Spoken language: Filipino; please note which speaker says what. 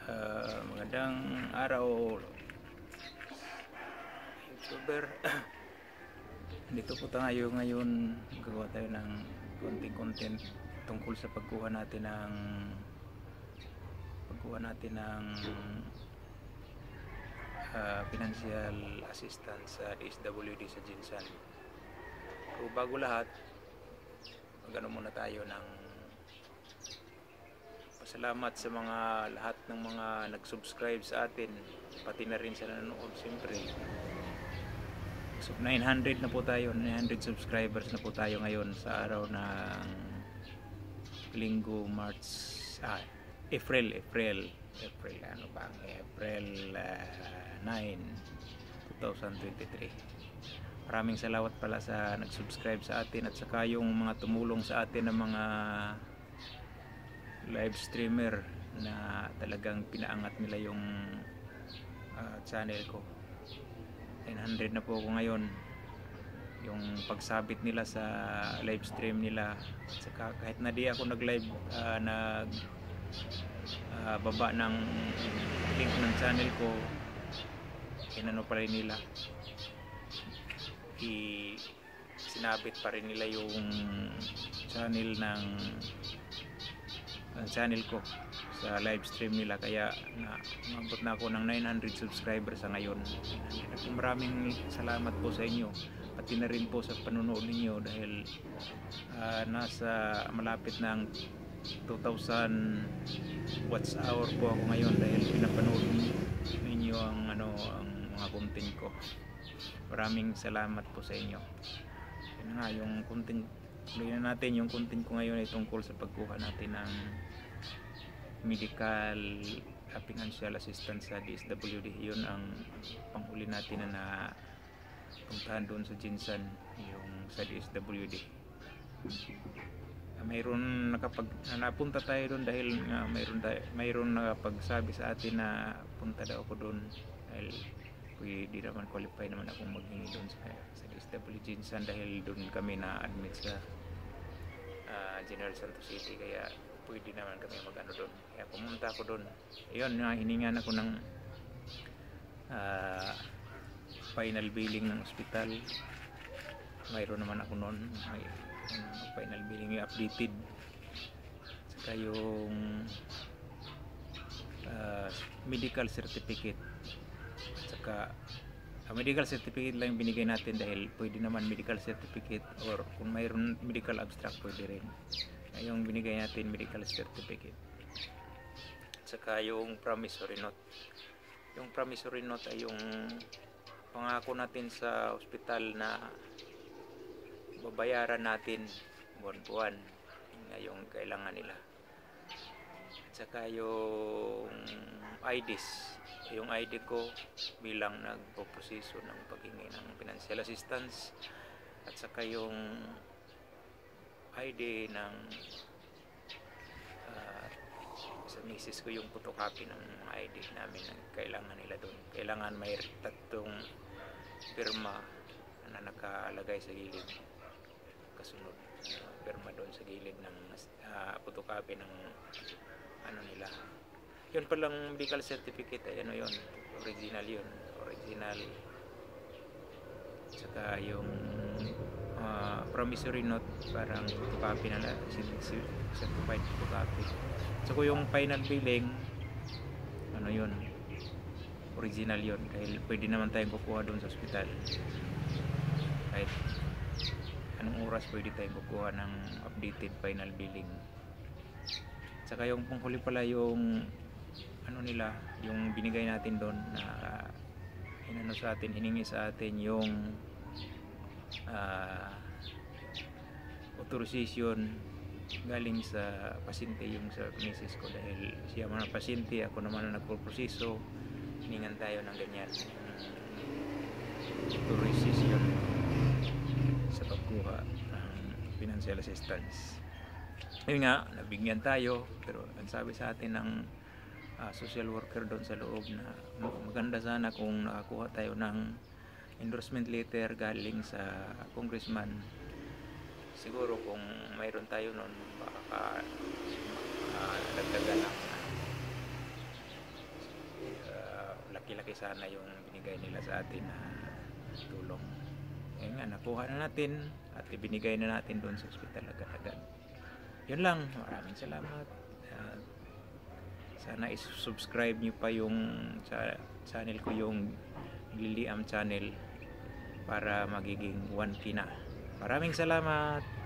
Speaker 1: Magandang araw, YouTuber. Dito po tayo ngayon, gagawa tayo ng konting content tungkol sa pagkuha natin ng financial assistance sa DSWD sa Jinsan. So bago lahat, magano muna tayo ng pasalamat sa mga lahat ng mga nag-subscribe sa atin, pati na rin sa nanonood. Siyempre, so 900 na po tayo, 900 subscribers na po tayo ngayon sa araw ng linggo, April 9, 2023. Maraming salamat pala sa nag-subscribe sa atin at saka yung mga tumulong sa atin ng mga live streamer na talagang pinaangat nila yung channel ko. 900 na po ako ngayon. Yung pagsabit nila sa live stream nila, saka kahit na di ako nag-live, baba ng link ng channel ko, inano pa rin nila, sinabit pa rin nila yung channel ko sa live stream nila, kaya umabot na ako ng 900 subscribers sa ngayon. Maraming salamat po sa inyo, pati na rin po sa panunood ninyo, dahil nasa malapit ng 2,000 watch hour po ako ngayon dahil pinapanood ninyo ang mga content ko. Maraming salamat po sa inyo. Yun nga, yung content natin, yung content ko ngayon ay tungkol sa pagkuha natin ng medical financial assistance sa DSWD. Yun ang panghuli natin na puntahan doon sa Jinsan, yung sa DSWD. Mayroon napunta tayo doon dahil mayroon nakapagsabi sa atin na punta daw ako doon, dahil di naman qualify naman akong maghingi doon sa DSWD Jinsan, dahil doon kami na-admit sa General Santos City, kaya pwede naman kami mag-ano doon, kaya pumunta ako doon. Ayun, hiningan ako ng final billing ng ospital. Mayroon naman ako noon, may final billing yung updated, saka yung medical certificate, saka medical certificate lang yung binigay natin, dahil pwede naman medical certificate, or kung mayroon medical abstract pwede rin. Yung binigay natin medical certificate, saka yung promissory note. Yung promissory note ay yung pangako natin sa ospital na babayaran natin buwan-buwan yung kailangan nila. At saka yung IDs, yung ID ko bilang nagpoproseso ng paghingi ng financial assistance, at saka yung ID ng sa misis ko, yung photocopy ng ID namin na kailangan nila doon. Kailangan may tatlong pirma na nakalagay sa gilid, kasunod pirma doon sa gilid ng photocopy ng nila. Yun palang medical certificate ay yun, original yun, original. Saka yung promissory note, parang photocopy na certified photocopy. So yung final billing, yun, original yun, dahil pwede naman tayong kukuha doon sa ospital. Kahit anong oras pwede tayong kukuha ng updated final billing. Saka yung panghuli pala, yung nila, yung binigay natin doon na sa atin, hiningi sa atin yung authorization galing sa pasyente, yung sa misis ko, dahil siya man ang pasyente, ako naman ang nagpo-proseso. Hiningan tayo ng ganyan authorization sa pagkuha ng financial assistance. Yun nga, nabigyan tayo, pero ang sabi sa atin ng social worker doon sa loob, na maganda sana kung nakakuha tayo ng endorsement letter galing sa congressman. Siguro kung mayroon tayo noon, baka dagdagan lang malaki-laki sana yung binigay nila sa atin na tulong. Ngayon nga, nakuha na natin at ibinigay na natin doon sa ospital agad-agad. Yun lang, maraming salamat. Sana i-subscribe nyo pa yung sa channel ko, yung Liliam channel, para magiging 1K na. Maraming salamat.